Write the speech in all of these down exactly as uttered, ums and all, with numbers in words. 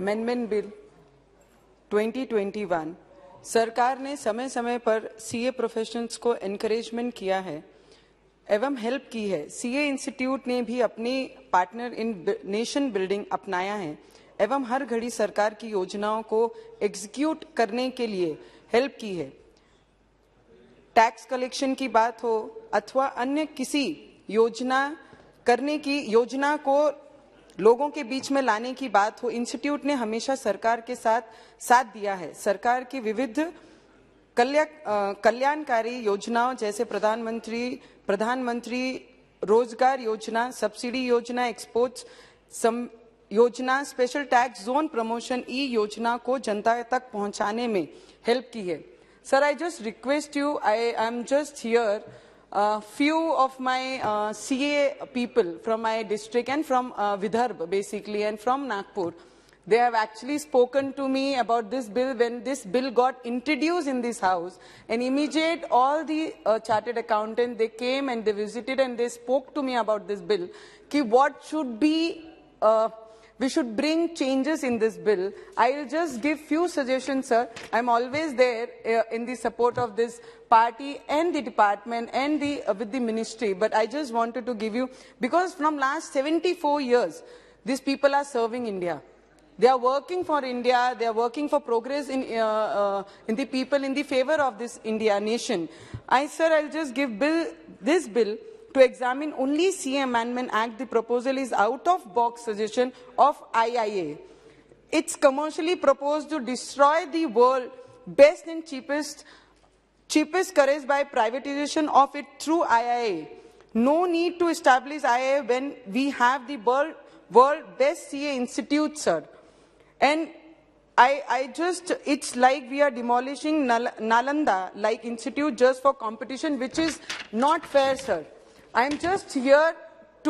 Amendment bill twenty twenty one सरकार ने समय समय पर सीए प्रोफेशनल्स को एनकरेजमेंट किया है एवं हेल्प की है। सीए इंस्टीट्यूट ने भी अपनी पार्टनर इन नेशन बिल्डिंग अपनाया है एवं हर घड़ी सरकार की योजनाओं को एग्जीक्यूट करने के लिए हेल्प की है। टैक्स कलेक्शन की बात हो अथवा अन्य किसी योजना करने की योजना को लोगों के बीच में लाने की बात हो, इंस्टीट्यूट ने हमेशा सरकार के साथ साथ दिया है। सरकार की विविध कल्याणकारी योजनाओं जैसे प्रधानमंत्री प्रधानमंत्री रोजगार योजना, सब्सिडी योजना, एक्सपोर्ट्स सम योजना, स्पेशल टैक्स जोन प्रमोशन ई योजना को जनता तक पहुंचाने में हेल्प की है। Sir, I just request you, I am just here Uh, few of my uh, C A people from my district and from uh, Vidarbha basically and from Nagpur, they have actually spoken to me about this bill when this bill got introduced in this house, and immediate all the uh, chartered accountants, they came and they visited and they spoke to me about this bill, ki what should be uh, we should bring changes in this bill. I will just give few suggestions, sir. I am always there uh, in the support of this party and the department and the uh, with the ministry. But I just wanted to give you, because from last seventy-four years, these people are serving India. They are working for India. They are working for progress in uh, uh, in the people in the favor of this India nation. I, sir, I'll just give bill this bill. To examine only C A Amendment Act, the proposal is out-of-box suggestion of I I A. It's commercially proposed to destroy the world best and cheapest, cheapest courage by privatization of it through I I A. No need to establish I I A when we have the world, world best C A institute, sir. And I, I just, it's like we are demolishing Nal Nalanda like institute just for competition, which is not fair, sir. I am just here to,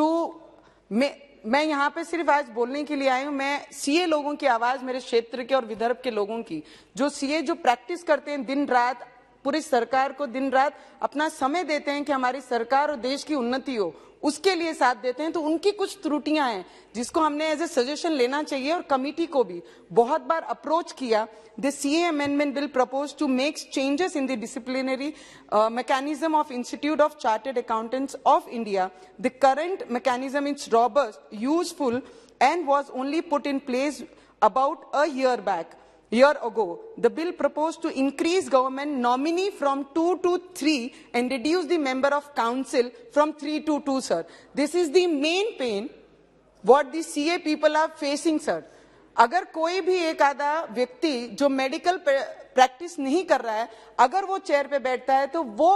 मैं मैं यहाँ पे सिर्फ आज बोलने के लिए आई हूँ। मैं सीए लोगों की आवाज़, मेरे क्षेत्र के और विदर्भ के लोगों की, जो सीए जो प्रैक्टिस करते हैं दिन रात, पूरी सरकार को दिन रात अपना समय देते हैं कि हमारी सरकार और देश की उन्नति हो, उसके लिए साथ देते हैं। तो उनकी कुछ त्रुटियां हैं जिसको हमने एज ए सजेशन लेना चाहिए, और कमिटी को भी बहुत बार अप्रोच किया। The CA amendment bill propose to make changes in the disciplinary mechanism of Institute of Chartered Accountants of India. The current mechanism is robust, useful, and was only put in place about a year back. Year ago, the bill proposed to increase government nominee from two to three and reduce the member of council from three to two, sir. This is the main pain what the C A people are facing, sir. अगर कोई भी एक आधा व्यक्ति जो medical practice नहीं कर रहा है, अगर वो चेयर पे बैठता है, तो वो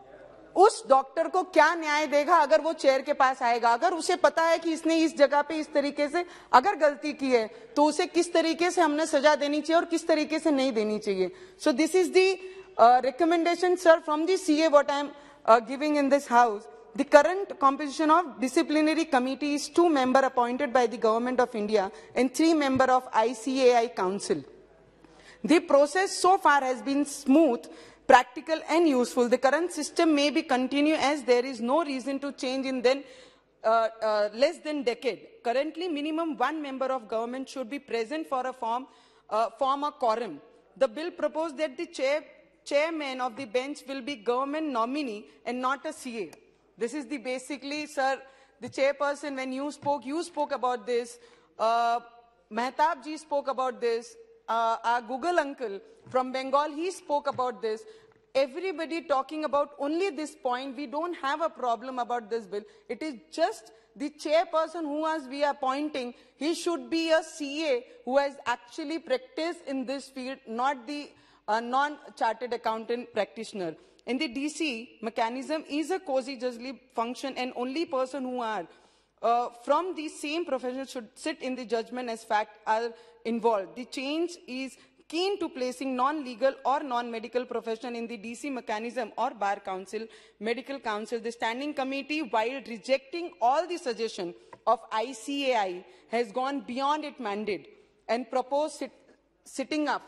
उस डॉक्टर को क्या न्याय देगा अगर वो चेयर के पास आएगा? अगर उसे पता है कि इसने इस जगह पे इस तरीके से अगर गलती की है, तो उसे किस तरीके से हमने सजा देनी चाहिए और किस तरीके से नहीं देनी चाहिए। So this is the recommendation, sir, from the CA what I am giving in this house. The current composition of disciplinary committee is two member appointed by the Government of India and three member of I C A I Council. The process so far has been smooth, practical and useful. The current system may be continued as there is no reason to change in then uh, uh, less than decade. Currently, minimum one member of government should be present for a form, uh, form a quorum. The bill proposed that the chair, chairman of the bench will be government nominee and not a C A. This is the basically, sir, the chairperson, when you spoke, you spoke about this. Uh, Mehtab ji spoke about this. Uh, our Google uncle from Bengal, he spoke about this. Everybody talking about only this point. We don't have a problem about this bill. It is just the chairperson who was we are appointing, he should be a C A who has actually practiced in this field, not the uh, non-chartered accountant practitioner. In the D C mechanism is a quasi-judicial function, and only person who are uh, from the same profession should sit in the judgment as fact are involved. The change is keen to placing non-legal or non-medical profession in the D C mechanism or bar council, medical council. The standing committee, while rejecting all the suggestion of I C A I, has gone beyond its mandate and proposed sit sitting up.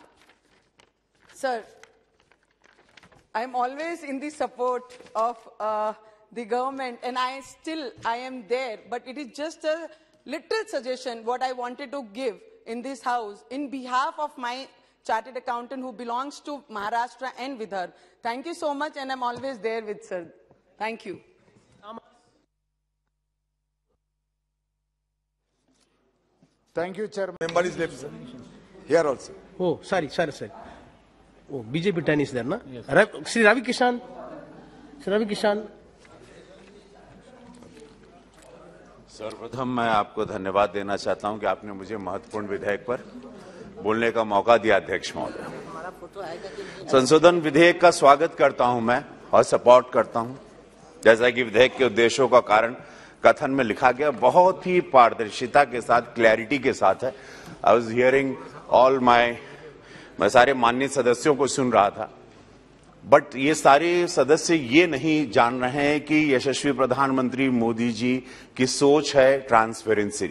Sir, I am always in the support of uh, the government, and I still, I am there, but it is just a little suggestion what I wanted to give. in this house in behalf of my chartered accountant who belongs to Maharashtra and Vidarbha. Thank you so much, and I'm always there with sir. Thank you. Thank you, Chairman. Member is left, sir. Here also. Oh, sorry, sorry, sir. Oh, B J P ten is there, na? Yes. Ravi, Shri Ravi Kishan. Shri Ravi Kishan. सर्वप्रथम मैं आपको धन्यवाद देना चाहता हूं कि आपने मुझे महत्वपूर्ण विधेयक पर बोलने का मौका दिया, अध्यक्ष महोदय। संशोधन विधेयक का स्वागत करता हूं मैं और सपोर्ट करता हूं। जैसा कि विधेयक के उद्देश्यों का कारण कथन में लिखा गया, बहुत ही पारदर्शिता के साथ, क्लैरिटी के साथ है। I was hearing all my, मैं सारे माननीय सदस्यों को सुन रहा था, बट ये सारे सदस्य ये नहीं जान रहे हैं कि यशस्वी प्रधानमंत्री मोदी जी की सोच है ट्रांसपेरेंसी,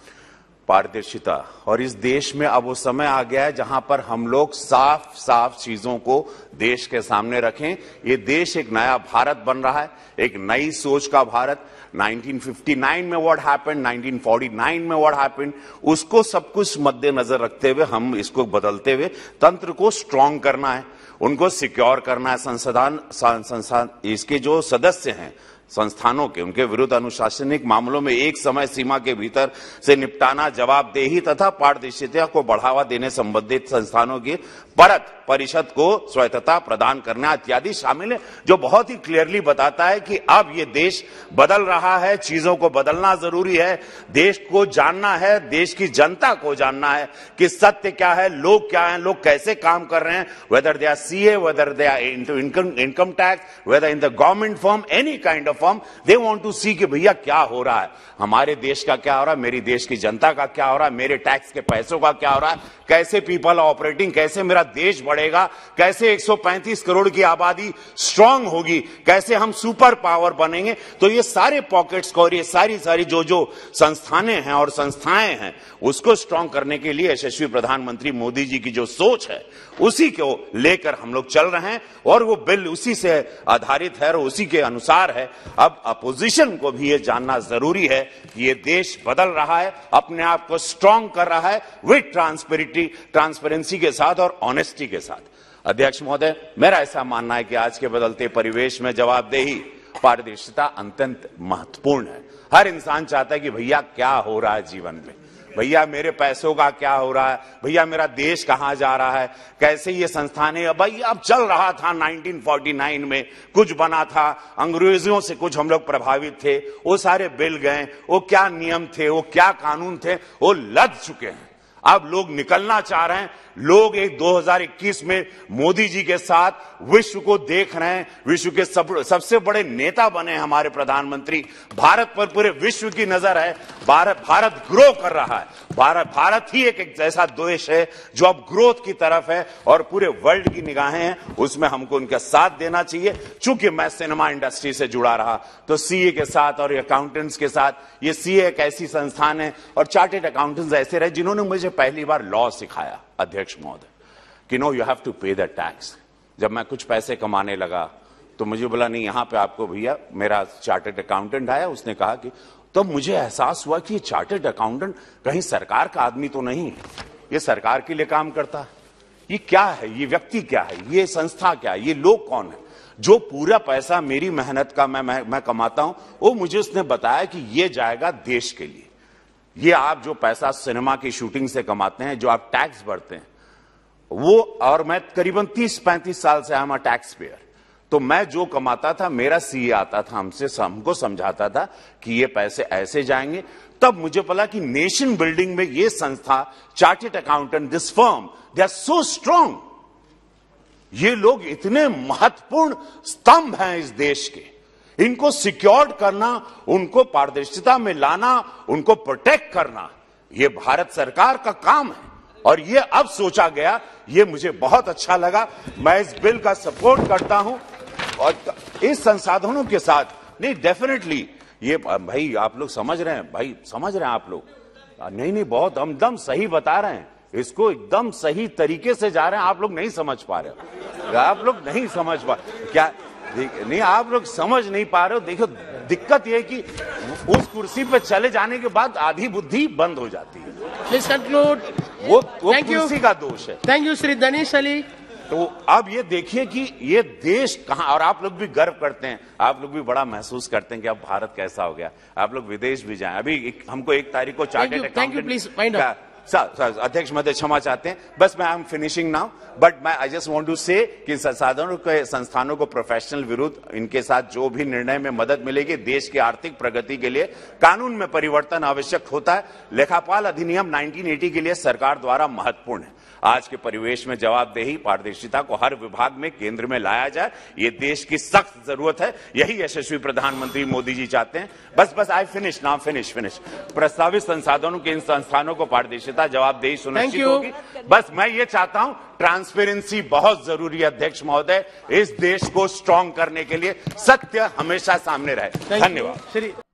पारदर्शिता, और इस देश में अब वो समय आ गया है जहां पर हम लोग साफ साफ चीजों को देश के सामने रखें। ये देश एक नया भारत बन रहा है, एक नई सोच का भारत। नाइनटीन फिफ्टी नाइन में what happened, nineteen forty nine में व्हाट हैपेंड, उसको सब कुछ मद्देनजर रखते हुए हम इसको बदलते हुए तंत्र को स्ट्रांग करना है, उनको सिक्योर करना है। संसदान संस्थान इसके जो सदस्य हैं संस्थानों के, उनके विरुद्ध अनुशासनिक मामलों में एक समय सीमा के भीतर से निपटाना, जवाबदेही तथा पारदर्शिता को बढ़ावा देने संबंधित संस्थानों की परत परिषद को स्वायत्तता प्रदान करना इत्यादि शामिल है, जो बहुत ही क्लियरली बताता है कि अब ये देश बदल रहा है, चीजों को बदलना जरूरी है, देश को जानना है, देश की जनता को जानना है कि सत्य क्या है, लोग क्या हैं, लोग कैसे काम कर रहे हैं, whether they are CA, whether they are into income income tax, whether in the government firm, any kind of firm, they want to see कि भैया क्या हो रहा है, हमारे देश का क्या हो रहा है, मेरी देश की जनता का क्या हो रहा है, मेरे टैक्स के पैसों का क्या हो रहा है, कैसे पीपल ऑपरेटिंग, कैसे मेरा देश बढ़ेगा, कैसे एक सौ पैंतीस करोड़ की आबादी स्ट्रांग होगी, कैसे हम सुपर पावर बनेंगे। तो ये सारे पॉकेट्स को और ये सारी सारी जो जो संस्थानें हैं और संस्थाएं हैं उसको स्ट्रांग करने के लिए यशस्वी प्रधानमंत्री मोदी जी की जो सोच है उसी को लेकर हम लोग चल रहे हैं और वो बिल उसी से आधारित है और उसी के अनुसार है। अब अपोजिशन को भी ये जानना जरूरी है कि ये देश बदल रहा है, अपने आप को स्ट्रांग कर रहा है विद ट्रांसपेरेंसी ट्रांसपेरेंसी के साथ और ऑनेस्टी के साथ। अध्यक्ष महोदय, मेरा ऐसा मानना है कि आज के बदलते परिवेश में जवाबदेही, पारदर्शिता अत्यंत महत्वपूर्ण है। हर इंसान चाहता है कि भैया क्या हो रहा है जीवन में, भैया मेरे पैसों का क्या हो रहा है, भैया मेरा देश कहां जा रहा है, कैसे ये संस्थानें, भाई अब चल रहा था नाइनटीन फोर्टी नाइन में कुछ बना था, अंग्रेजों से कुछ हम लोग प्रभावित थे, वो सारे बिल गए, वो क्या नियम थे, वो क्या कानून थे, वो लद चुके हैं। अब लोग निकलना चाह रहे हैं, लोग एक दो हज़ार इक्कीस में मोदी जी के साथ विश्व को देख रहे हैं, विश्व के सब, सबसे बड़े नेता बने हमारे प्रधानमंत्री, भारत पर पूरे विश्व की नजर है, भारत भारत ग्रो कर रहा है, भारत भारत ही एक, एक ऐसा देश है जो अब ग्रोथ की तरफ है और पूरे वर्ल्ड की निगाहें हैं, उसमें हमको उनका साथ देना चाहिए। चूंकि मैं सिनेमा इंडस्ट्री से जुड़ा रहा तो सीए के साथ और अकाउंटेंट्स के साथ, ये सीए एक ऐसी संस्थान है और चार्टेड अकाउंटेंट्स ऐसे रहे जिन्होंने मुझे पहली बार लॉ सिखाया, अध्यक्ष महोदय, कि no you have to pay the tax. जब मैं कुछ पैसे कमाने लगा तो मुझे बोला नहीं, यहां पे आपको भैया, मेरा चार्टर्ड अकाउंटेंट आया, उसने कहा कि, तब तो मुझे एहसास हुआ कि ये चार्टर्ड अकाउंटेंट कहीं सरकार का आदमी तो नहीं है, ये सरकार के लिए काम करता है, ये क्या है, ये व्यक्ति क्या है, ये संस्था क्या है, ये लोग कौन है, जो पूरा पैसा मेरी मेहनत का मैं मैं, मैं कमाता हूं, वो मुझे उसने बताया कि ये जाएगा देश के लिए। ये आप जो पैसा सिनेमा की शूटिंग से कमाते हैं, जो आप टैक्स भरते हैं, वो, और मैं करीबन तीस पैंतीस साल से हम टैक्स पेयर, तो मैं जो कमाता था, मेरा सीए आता था, हमसे हमको समझाता था कि ये पैसे ऐसे जाएंगे। तब मुझे पता कि नेशन बिल्डिंग में ये संस्था, chartered accountant, this firm, they are so strong, ये लोग इतने महत्वपूर्ण स्तंभ हैं इस देश के, इनको सिक्योर्ड करना, उनको पारदर्शिता में लाना, उनको प्रोटेक्ट करना, ये भारत सरकार का काम है और ये अब सोचा गया, ये मुझे बहुत अच्छा लगा। मैं इस बिल का सपोर्ट करता हूं और इस संसाधनों के साथ, नहीं डेफिनेटली ये, भाई आप लोग समझ रहे हैं, भाई समझ रहे हैं आप लोग, नहीं नहीं बहुत हम एकदम सही बता रहे हैं, इसको एकदम सही तरीके से जा रहे हैं, आप लोग नहीं समझ पा रहे, आप लोग नहीं समझ पा क्या देख- नहीं, आप लोग समझ नहीं पा रहे हो। देखो, दिक्कत ये है कि उस कुर्सी पे चले जाने के बाद आधी बुद्धि बंद हो जाती है। Please conclude. वो वो Thank you. कुर्सी का दोष है। Thank you Shri Danish Ali. तो अब ये देखिए कि ये देश कहां, और आप लोग भी गर्व करते हैं, आप लोग भी बड़ा महसूस करते हैं कि अब भारत कैसा हो गया। आप लोग विदेश भी जाएं। अभी एक, हमको एक तारीख को chartered you, thank you, please, wind up. अध्यक्ष महोदय क्षमा चाहते हैं, बस मैं I am finishing now, but मैं आई जस्ट वांट टू से कि संसाधनों के संस्थानों को प्रोफेशनल विरुद्ध इनके साथ जो भी निर्णय में मदद मिलेगी देश की आर्थिक प्रगति के लिए कानून में परिवर्तन आवश्यक होता है। लेखापाल अधिनियम नाइनटीन एटी के लिए सरकार द्वारा महत्वपूर्ण है। आज के परिवेश में जवाबदेही पारदर्शिता को हर विभाग में केंद्र में लाया जाए, ये देश की सख्त जरूरत है। यही यशस्वी प्रधानमंत्री मोदी जी चाहते हैं। बस बस I finish now, finish finish प्रस्तावित संसाधनों के इन संस्थानों को पारदर्शिता जवाबदेही सुनिश्चित होगी। बस मैं ये चाहता हूं, ट्रांसपेरेंसी बहुत जरूरी है अध्यक्ष महोदय, इस देश को स्ट्रांग करने के लिए। सत्य हमेशा सामने रहे। धन्यवाद।